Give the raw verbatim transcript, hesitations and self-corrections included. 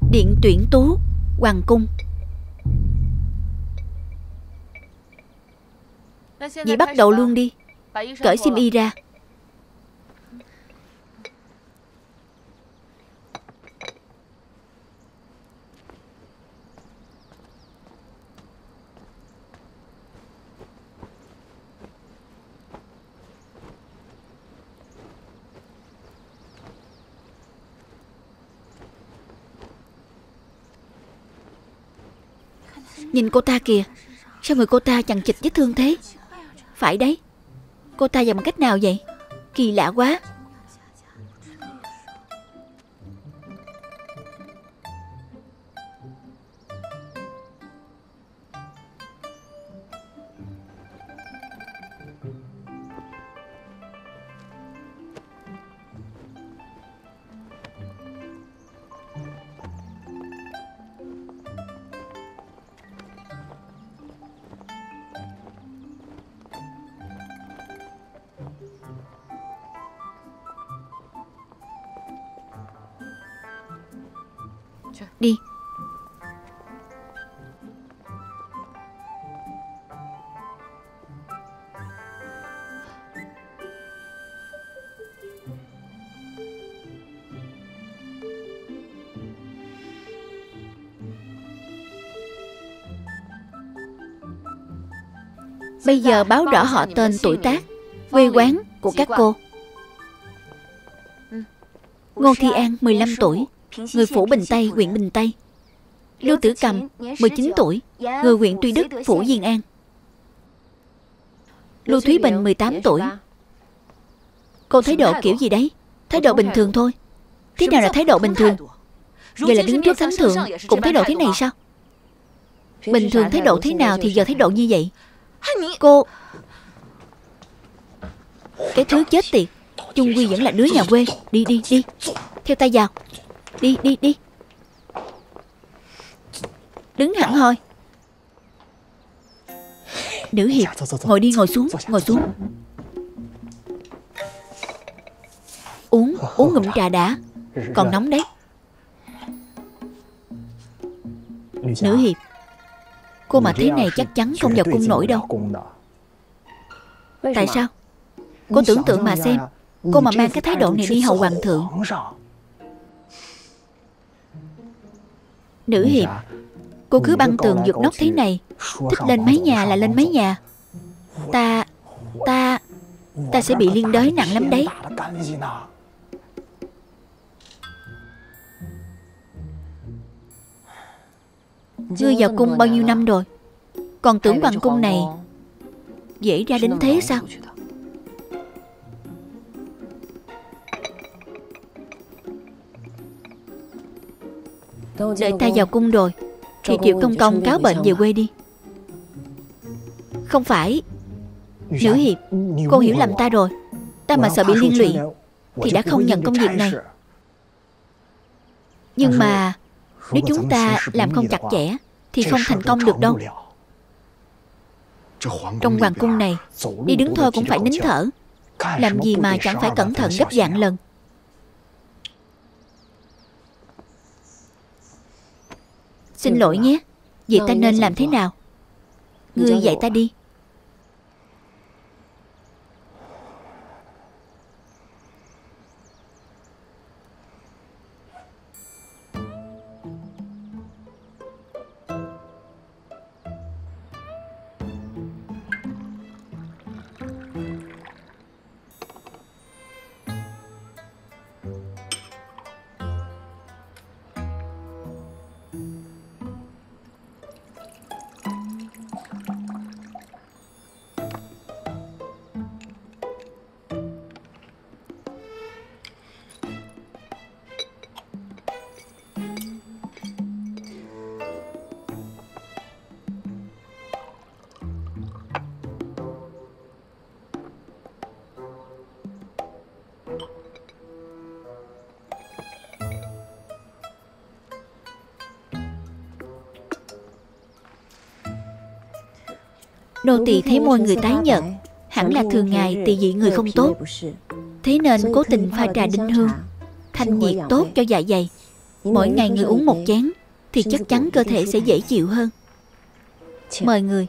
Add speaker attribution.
Speaker 1: Điện tuyển tú, hoàng cung. Vậy bắt đầu luôn đi. Cởi xiêm y ra. Nhìn cô ta kìa, sao người cô ta chằng chịt vết thương thế? Phải đấy, cô ta vào bằng cách nào vậy? Kỳ lạ quá. Đi. Bây giờ báo rõ họ tên, tuổi tác, quê quán của các cô. Ngô Thi An, mười lăm tuổi, người Phủ Bình Tây, huyện Bình Tây. Lưu Tử Cầm, mười chín tuổi, người huyện Tuy Đức, Phủ Diên An. Lưu Thúy Bình, mười tám tuổi. Cô thái độ kiểu gì đấy? Thái độ bình thường thôi. Thế nào là thái độ bình thường? Vậy là đứng trước thánh thượng cũng thái độ thế này sao? Bình thường thái độ thế nào thì giờ thái độ như vậy? Cô... Cái thứ chết tiệt, chung quy vẫn là đứa nhà quê. Đi đi đi, theo ta vào. Đi đi đi. Đứng hẳn hoi. Nữ hiệp, ngồi đi, ngồi xuống, ngồi xuống. Uống, uống ngụm trà đã. Còn nóng đấy. Nữ hiệp, cô mà thế này chắc chắn không vào cung nổi đâu. Tại sao? Cô tưởng tượng mà xem, cô mà mang cái thái độ này đi hầu hoàng thượng. Nữ hiệp, cô cứ băng tường vượt nóc thế này, thích lên mái nhà là lên mái nhà. Ta... Ta... Ta sẽ bị liên đới nặng lắm đấy. Ngươi vào cung bao nhiêu năm rồi? Còn tưởng hoàng cung này dễ ra đến thế sao? Đợi ta vào cung rồi thì Triệu Công Công cáo bệnh về quê đi. Không phải. Nữ hiệp, cô hiểu lầm ta rồi. Ta mà sợ bị liên lụy thì đã không nhận công việc này. Nhưng mà nếu chúng ta làm không chặt chẽ thì không thành công được đâu. Trong hoàng cung này, đi đứng thôi cũng phải nín thở. Làm gì mà chẳng phải cẩn thận gấp vạn lần. Xin lỗi nhé. Vậy ta nên làm thế nào? Ngươi dạy ta đi. Nô tỳ thấy môi người tái nhợt, hẳn là thường ngày tỳ vị người không tốt, thế nên cố tình pha trà đinh hương, thanh nhiệt tốt cho dạ dày. Mỗi ngày người uống một chén thì chắc chắn cơ thể sẽ dễ chịu hơn. Mời người.